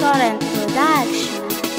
Lauren Production.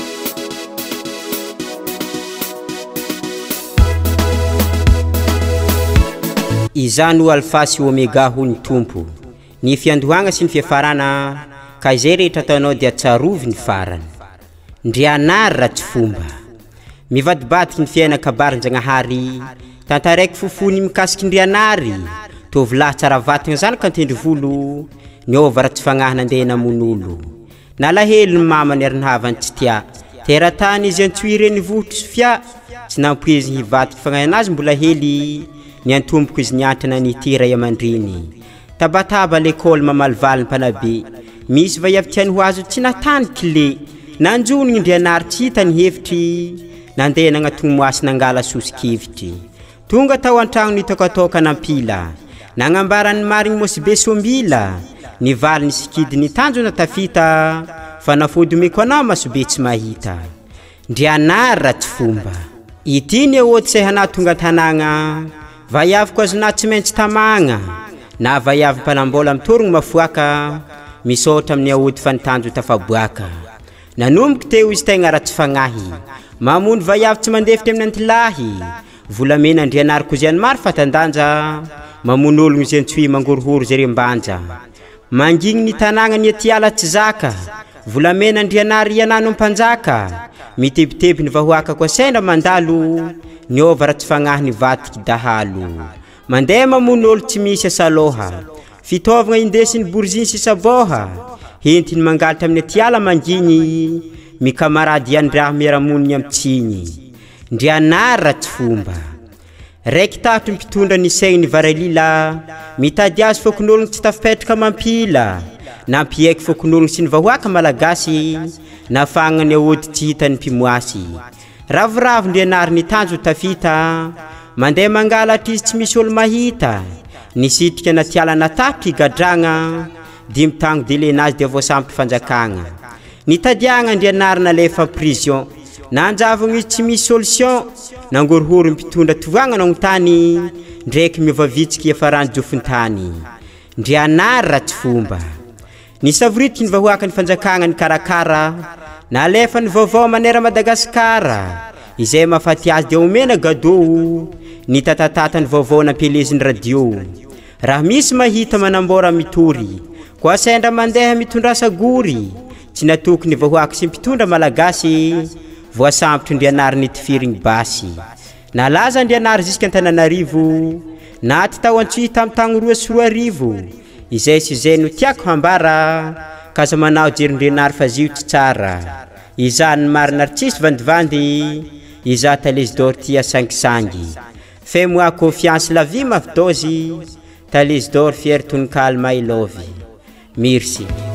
Izano alpha sy omega ho ny tompo ny fiandohagna sy ny fiafarana ka izay rehetra ataonao dia tsarovy ny farany ndrianary ratsy fomba mivadibadiky ny fiainakabarin-Jagnahary tantaraiky fofony mikasiky ndrianary tovolahy tsara vatagna zany kantendry volo niova ratsy fagnahy nandeha namon'olo nalahelo ny mamany ary nahavany tsy tia teratany izy antsoireny votro sy fia tsy nampoiziny hivadiky fagnahy anazy mbola hely ny antomboko izy niantrana ny ray aman-dreny tabataba l'école mamalivaly ny mpanabe misy vaiavy ho azo tsy natany clé nanjonigny ndrianary tsy hita ny hevitry nandeha nagnatogno moasy nangala sosikevitry tonga tao an-tragno nitokatoka nampila nagnambarany marigny mosibe sombila nivaly ny sikidy ny tanjona tafita fa nafody meko anao masobe tsy mahita ndrianary ratsy fomba ity ny ohaty say hanatonga tanagna vaiavy ko azona tsy maintsy tamagna na vaiavy mpanambola mitorogno mafoaka misaotra amin'ny aody fa nitanjo tafaboaka nanomboky teo izy tegna ratsy fagnahy mamono vaiavy tsy mandefitry amin'ny antilahy volamena andrianary ko izay maro fatandanja mamono ologno izay antsoy mangorohoro zay rembanja mangigny ny tanagna ny atiala tsy zaka volamena andrianary ianano ampanjaka mitebiteby ny vahoaka ko sendra mandalo niova ratsy fagnahy ny vatiky dahalo mandeha mamono olo tsy misy asaloha fitaovagna indesiny bourgine sy saboha hentiny mangalatra amin'ny atiala mangigny mikamarady andraha miaramoniny amtsigny ndrianary ratsy fomba raiky tahatry mpitondra ny saigny ny varalila mitady azy fokon'ologno tsy tafipetraka mampila nampieky fokon'ologno sy ny vahoaka malagasy nafagna ny aody tsy hita ny mpimoasy ravoravo ndrianary ny tanjo tafita mandeha mangalatra izy tsy misy olo mahita nisitrika anatiala natapy gadragna dimy tango delenazy dia voasampy fanjakagna nitadiagna ndrianary nalefa prison nanjavagna izy tsy misy solution nangorohoro mpitondra tovagna nagnotany ndraiky miovavitsiky iafarany jofontany ndrianary ratsy fomba nisavoritika ny vahoaka ny fanjakagna ny karakara nalefa ny vaovao manera Madagasikara izay mahafaty azy dia omena gado ny tatatata ny vaovao nampeleziny radio raha misy mahita manambora mitory koa sendra mandeha mitondra sagory tsy natoky ny vahoaka sy mpitondra malagasy voasampitry ndrianary nitifirigny basy nalaza ndrianary ziska Antananarivo naty tao antsoy tamy tagno 2 sy 4 arivo izay sy izay no tiako hambara kaza manao jerindrianary fa zio tsy tsara izany marina artiste vandivandy iza Talesdor tia sangisangy fais-moi confiance la vie mafdozy Talesdor fier tonkal my love merci